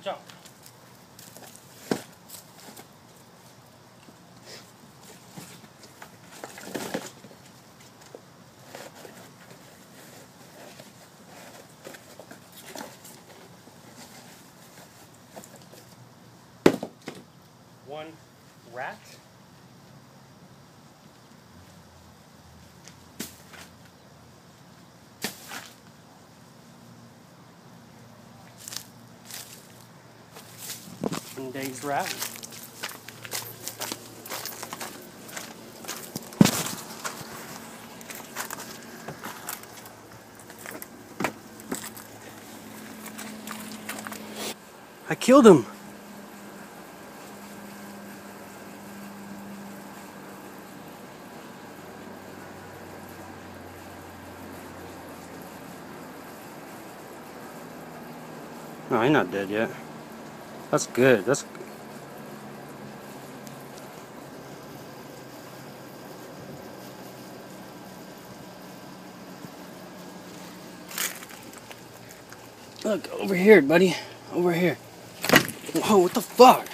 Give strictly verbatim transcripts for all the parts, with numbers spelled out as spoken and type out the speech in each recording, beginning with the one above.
Watch out. One rat. One dazed rat. I killed him. No, he's not dead yet. That's good. That's look over here, buddy. Over here. Whoa, what the fuck?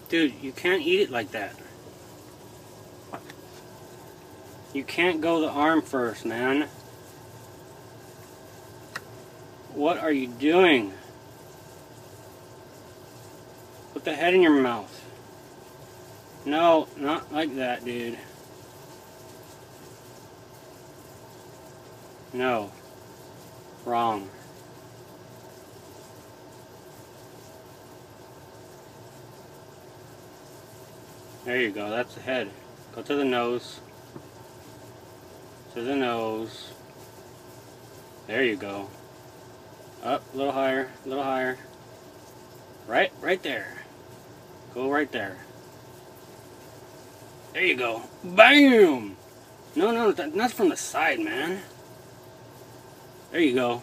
Dude, you can't eat it like that. You can't go the arm first, man. What are you doing? Put the head in your mouth. No, not like that, dude. No. Wrong. There you go, that's the head. Go to the nose. To the nose. There you go. Up, a little higher, a little higher. Right, right there. Go right there. There you go. Bam! No, no, that, that's from the side, man. There you go.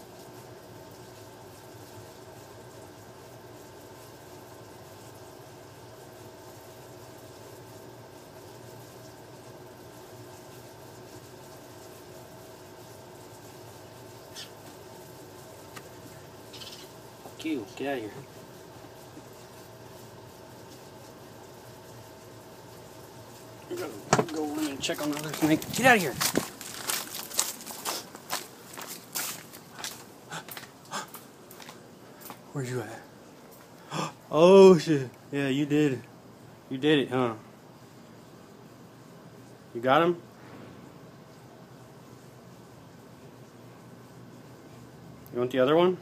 Fuck you. Get out of here. Go, go in and check on the other snake. Get out of here. Where'd you at? Oh shit. Yeah, you did. You did it, huh? You got him? You want the other one?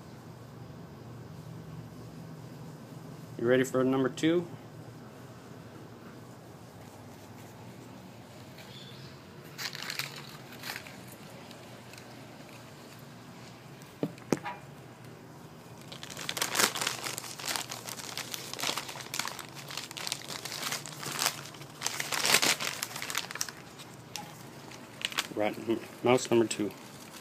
You ready for number two? Right, mouse number two.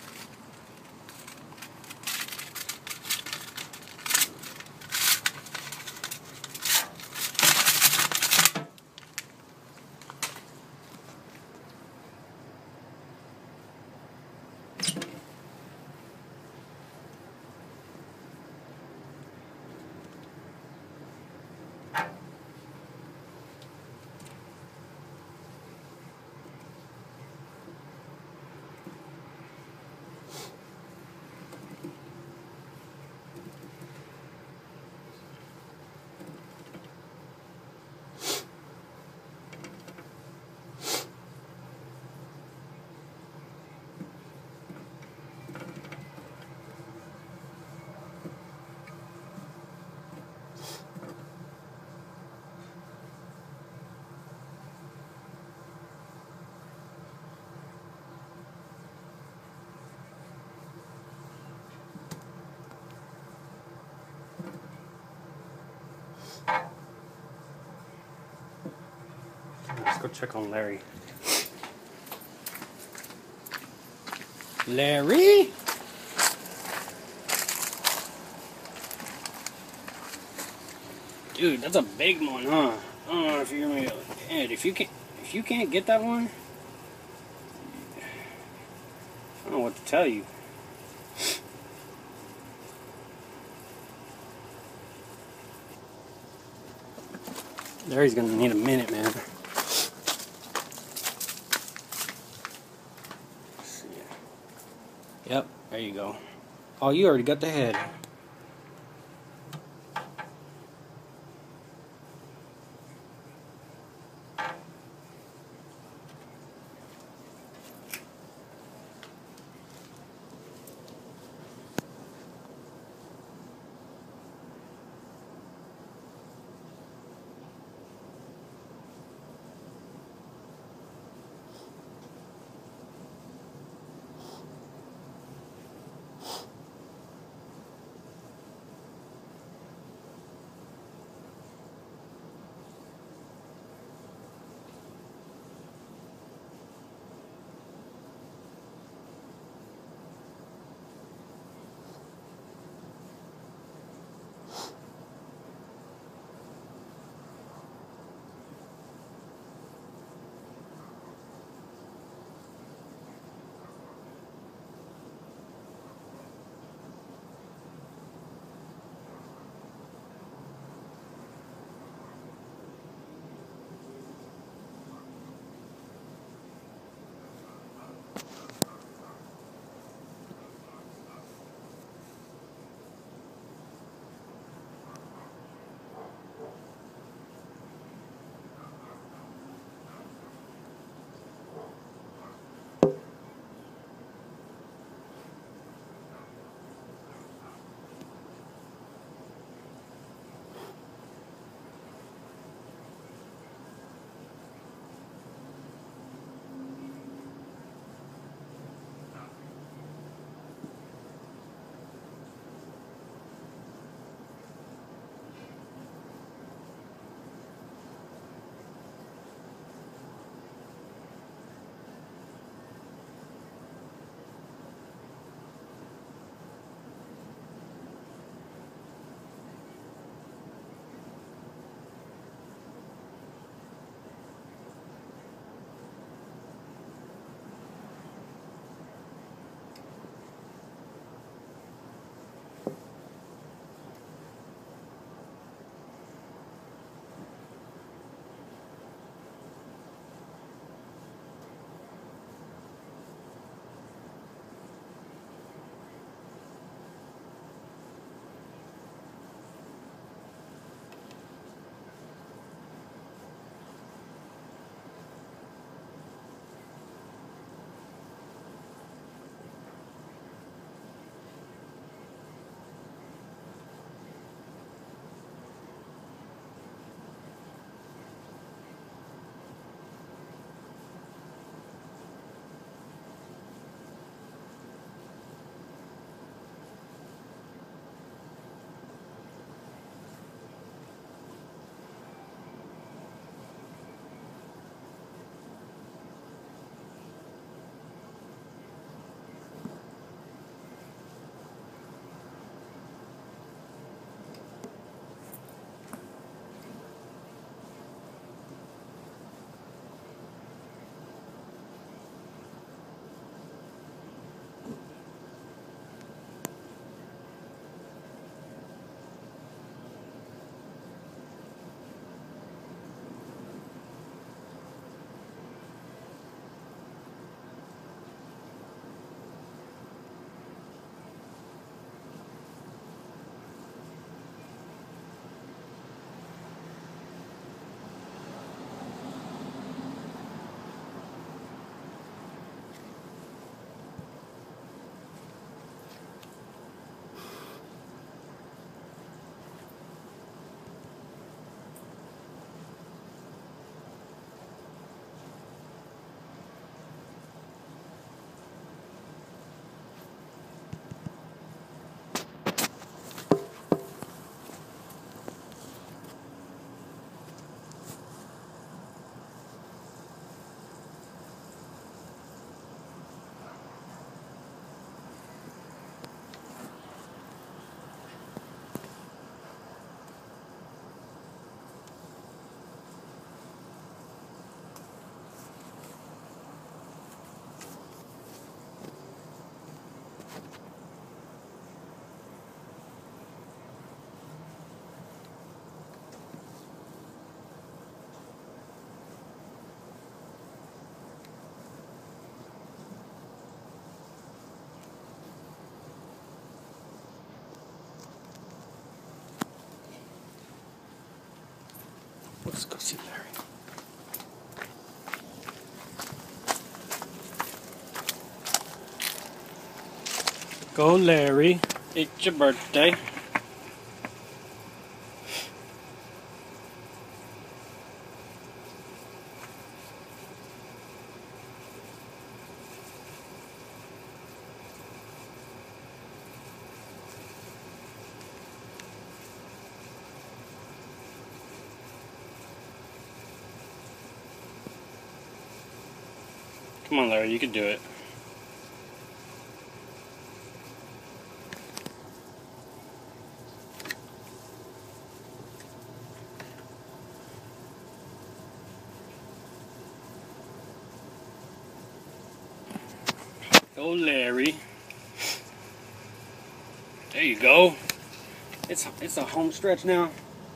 Let's go check on Larry. Larry? Dude, that's a big one, huh? I don't know if you're gonna Ed, if you can't if you can't get that one, I don't know what to tell you. Larry's gonna need a minute, man. Yep, there you go. Oh, you already got the head. Let's go see Larry. Go, Larry. It's your birthday. Come on, Larry, you can do it. Go, Larry. There you go. It's it's a home stretch now.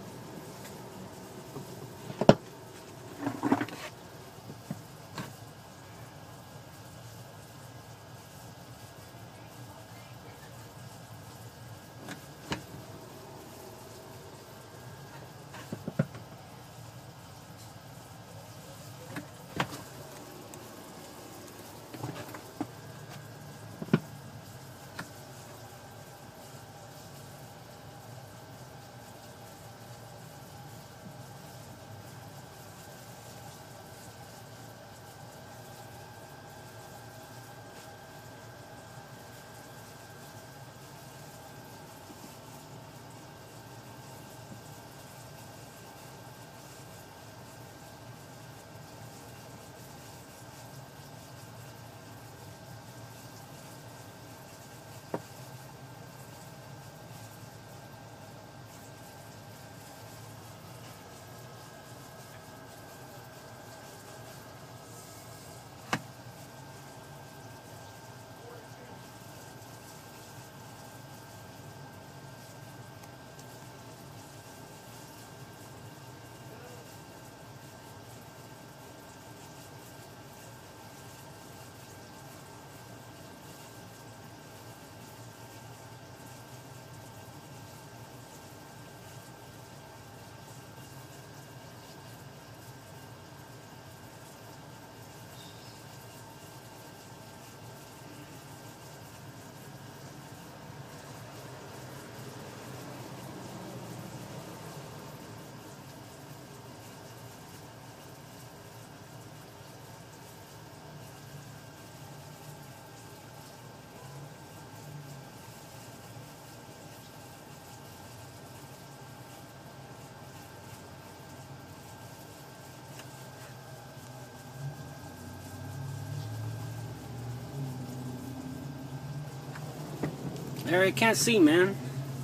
Larry, I can't see, man.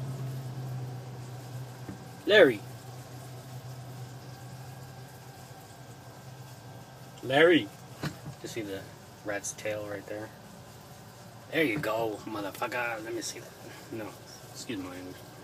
Larry. Larry. You see the rat's tail right there? There you go, motherfucker. Let me see that. No, excuse my English.